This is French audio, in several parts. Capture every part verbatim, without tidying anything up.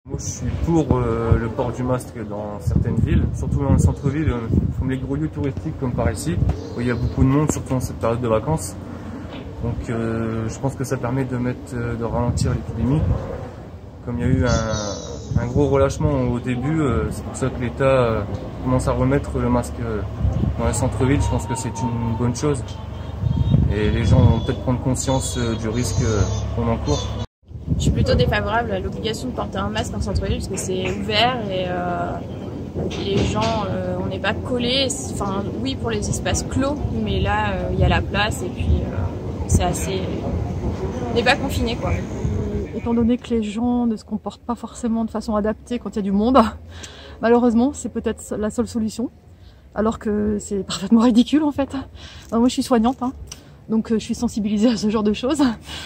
Moi je suis pour euh, le port du masque dans certaines villes, surtout dans le centre-ville, euh, comme les gros lieux touristiques comme par ici, où il y a beaucoup de monde, surtout en cette période de vacances. Donc euh, je pense que ça permet de, mettre, de ralentir l'épidémie. Comme il y a eu un, un gros relâchement au début, euh, c'est pour ça que l'État euh, commence à remettre le masque euh, dans les centres-villes. Je pense que c'est une bonne chose. Et les gens vont peut-être prendre conscience euh, du risque euh, qu'on encourt. Je suis plutôt défavorable à l'obligation de porter un masque en centre-ville parce que c'est ouvert et euh, les gens, euh, on n'est pas collés. Enfin, oui pour les espaces clos, mais là il euh, y a la place et puis euh, c'est assez. On n'est pas confinés quoi. Étant donné que les gens ne se comportent pas forcément de façon adaptée quand il y a du monde, malheureusement c'est peut-être la seule solution. Alors que c'est parfaitement ridicule en fait. Alors moi je suis soignante, hein, donc euh, je suis sensibilisée à ce genre de choses.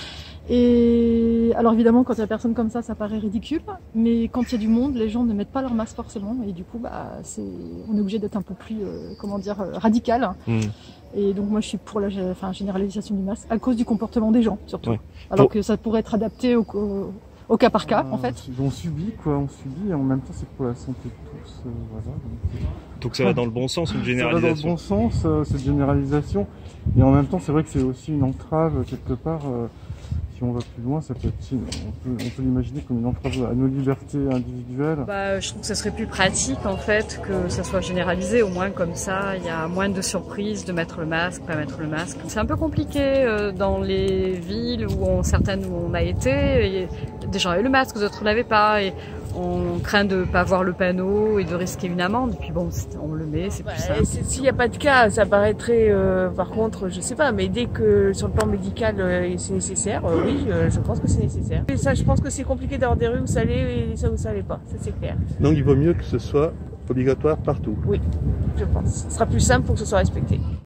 Et alors évidemment quand il y a personne comme ça, ça paraît ridicule, mais quand il y a du monde, les gens ne mettent pas leur masque forcément, et du coup bah c'est, on est obligé d'être un peu plus, euh, comment dire, euh, radical. Mmh. Et donc moi je suis pour la enfin, généralisation du masque à cause du comportement des gens surtout. Ouais. Alors pour... que ça pourrait être adapté au, au, au cas par cas euh, en fait. On subit quoi, on subit, et en même temps c'est pour la santé de tous. Euh, voilà. Donc, donc ça va dans le bon sens, une généralisation. Ça va dans le bon sens, euh, cette généralisation, et en même temps c'est vrai que c'est aussi une entrave quelque part. Euh, Si on va plus loin, ça peut être, on peut, on peut l'imaginer comme une entrave à nos libertés individuelles. Bah, je trouve que ça serait plus pratique en fait que ça soit généralisé, au moins comme ça, il y a moins de surprises de mettre le masque, pas mettre le masque. C'est un peu compliqué euh, dans les villes où on, certaines où on a été, et des gens avaient le masque, d'autres l'avaient pas, et on craint de pas voir le panneau et de risquer une amende. Et puis bon, on le met, c'est plus simple. S'il n'y a pas de cas, ça paraîtrait, euh, par contre, je sais pas, mais dès que sur le plan médical euh, c'est nécessaire, euh, oui, euh, je pense que c'est nécessaire. Et ça, je pense que c'est compliqué d'avoir des rues où ça l'est et ça où ça l'est pas, ça c'est clair. Donc il vaut mieux que ce soit obligatoire partout. Oui, je pense. Ce sera plus simple pour que ce soit respecté.